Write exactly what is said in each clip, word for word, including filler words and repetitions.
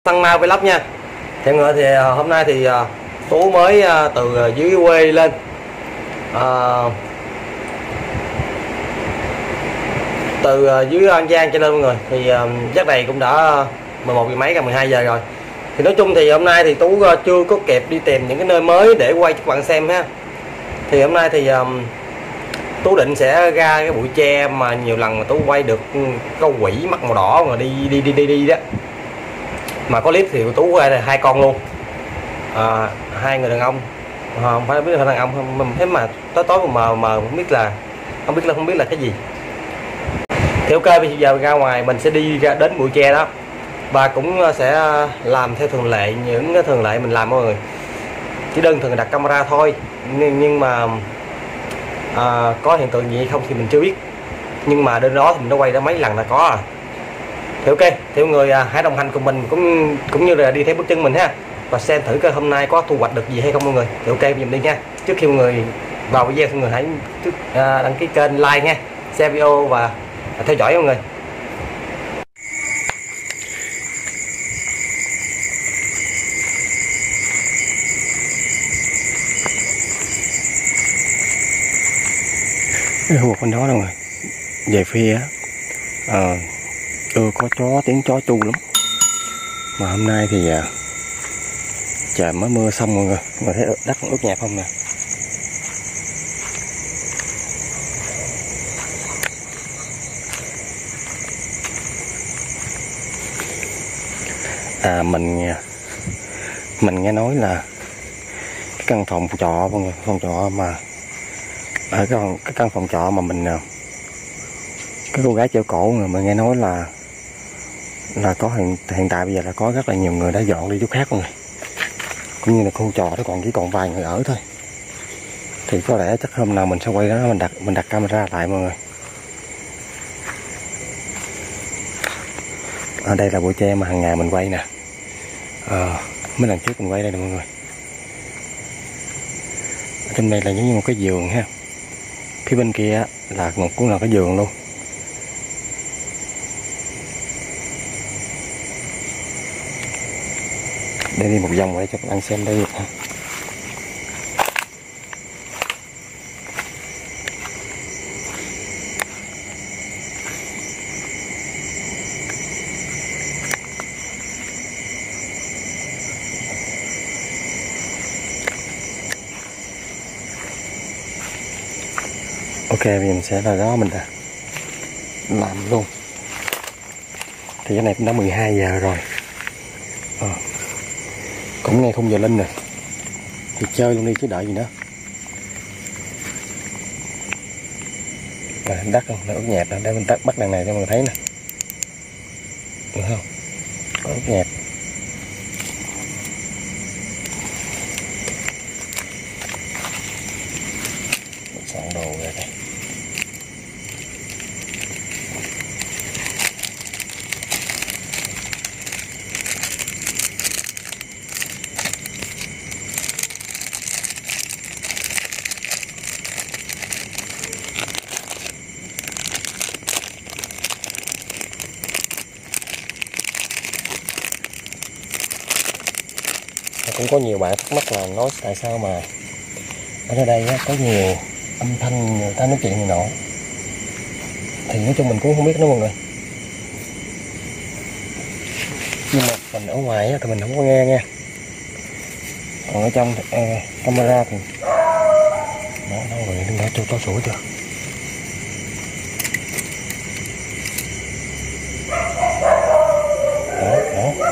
Tăng Mau Vlog nha. Theo người thì hôm nay thì Tú mới từ dưới quê lên, à, từ dưới An Giang cho lên mọi người. Thì chắc này cũng đã mười một giờ mấy, gần mười hai giờ rồi. Thì nói chung thì hôm nay thì Tú chưa có kịp đi tìm những cái nơi mới để quay cho các bạn xem ha. Thì hôm nay thì Tú định sẽ ra cái bụi tre mà nhiều lần mà Tú quay được câu quỷ mắt màu đỏ mà đi đi đi đi đi đó. Mà có clip thì Tú quay là hai con luôn, à, hai người đàn ông, à, không phải biết là đàn ông không, mình thấy mà tối tối mờ mờ không biết là không biết là không biết là cái gì. Thì ok, bây giờ ra ngoài mình sẽ đi ra đến bụi tre đó và cũng sẽ làm theo thường lệ, những cái thường lệ mình làm mọi người, chỉ đơn thuần đặt camera thôi. Nhưng, nhưng mà à, có hiện tượng gì hay không thì mình chưa biết, nhưng mà đến đó thì mình đã quay đã mấy lần là có à. Thì ok, thì mọi người à, hãy đồng hành cùng mình cũng cũng như là đi theo bước chân mình ha, và xem thử coi hôm nay có thu hoạch được gì hay không mọi người. Thì ok, bây giờ mình đi nha. Trước khi mọi người vào video thì mọi người hãy trước, à, đăng ký kênh, like nha, share video và theo dõi mọi người. Cái khu vực bên đó đâu rồi, về phía à, chưa có chó, tiếng chó chu lắm. Mà hôm nay thì à, trời mới mưa xong mọi người, mọi người thấy đất ướt nhẹp không nè. À mình mình nghe nói là cái căn phòng trọ mọi người, phòng trọ mà ở cái, cái căn phòng trọ mà mình cái cô gái treo cổ người mà nghe nói là là có hiện hiện tại bây giờ là có rất là nhiều người đã dọn đi chỗ khác mọi người, cũng như là khu trọ đó còn chỉ còn vài người ở thôi. Thì có lẽ chắc hôm nào mình sẽ quay đó, mình đặt mình đặt camera lại mọi người. Ở đây là bụi tre mà hàng ngày mình quay nè, à, mấy lần trước mình quay đây nè mọi người. Ở trên đây là giống như một cái giường ha, phía bên kia là một cũng là cái giường luôn. Để đi một vòng để cho các bạn xem đây. Ok, bây giờ mình sẽ là đó mình đã làm luôn. Thì cái này cũng đã mười hai giờ rồi, à, cũng nghe khung giờ linh rồi, thì chơi luôn đi chứ đợi gì nữa. À, đất không, nó ướt nhẹp nè, để mình tắt bắt đằng này cho mọi người thấy nè, được không? Có ướt nhẹp. Mình soạn đồ ra đây. Cũng có nhiều bạn thắc mắc là nói tại sao mà ở đây á, có nhiều âm thanh người ta nói chuyện này nọ. Thì nói chung mình cũng không biết đó mọi người, nhưng mà mình ở ngoài á, thì mình không có nghe nha. Còn ở trong thì, à, camera thì đó, đâu rồi, đừng nói cho to sủa chưa. Đó, đó.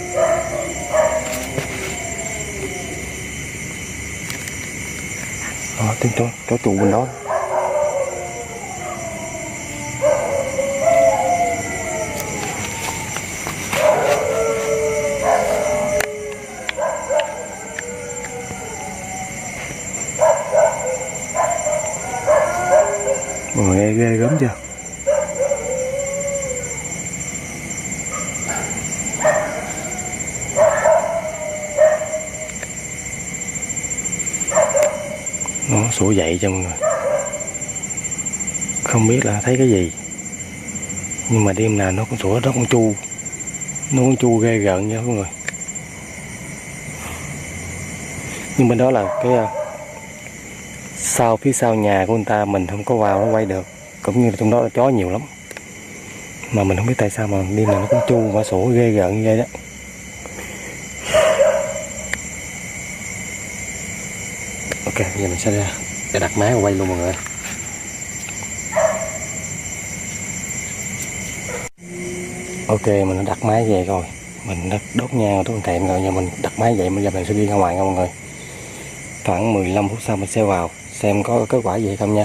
Đó, tiếng chó, chó tù bên đó. Mọi người nghe ghê gớm chưa? Nó sủa dậy cho mọi người. Không biết là thấy cái gì, nhưng mà đêm nào nó cũng sủa, nó cũng chu. Nó con chu ghê gợn nha mọi người. Nhưng bên đó là cái sau phía sau nhà của người ta, mình không có vào nó quay được, cũng như là trong đó là chó nhiều lắm, mà mình không biết tại sao mà đi là nó cũng chu mã sổ ghê gợn như vậy đó. Ok, bây giờ mình sẽ ra để đặt máy và quay luôn mọi người. Ok, mình đã đặt máy về rồi, mình đã đốt nhang đốt thẹn rồi, giờ mình đặt máy vậy, bây giờ mình sẽ đi ra ngoài nha mọi người. Khoảng mười lăm phút sau mình sẽ vào xem có kết quả gì hay không nha.